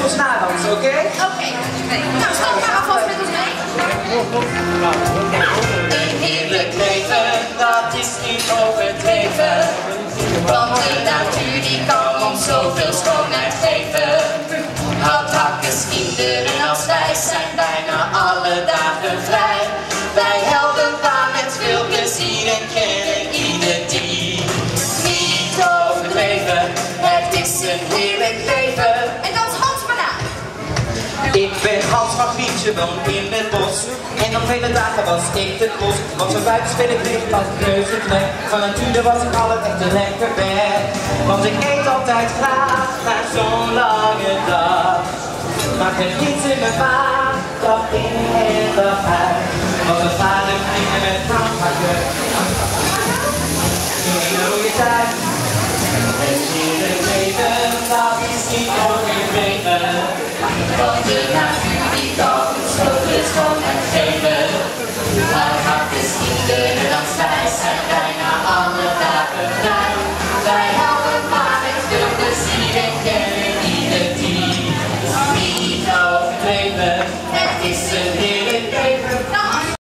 ons nadansen, oké? Oké. Nou, stap maar alvast met ons mee. Een heerlijk leven, dat is niet overdreven. Want de natuur die kan ons zoveel schoonheid geven. Houthakkers, kinderen als wij zijn bijna alle dagen vrij. Wij helpen pa met veel plezier en kennen ieder die. Niet overdreven, het is een heerlijk leven. En dat is Hans Banaan. Ik ben Hans van Grietje, woon in het bos. En op vele dagen was ik te klos. Want zo buiten speel ik licht als kneuzelknecht. Van nature was ik altijd echt een lekker bed. Want ik eet altijd graag na zo'n lange dag. Maar geen iets in mijn maag, dag in en dag uit. Want mijn vader ging met aanpakken. In een goede tijd. Het heerlijk leven, dat is niet overdreven. Want de natuur die kan ons zoveel schoonheid geven. Houthakkers, kinderen als wij zijn bijna alle dagen vrij. Wij houden maar met veel plezier en kennen ieder die. Niet overdreven, het is een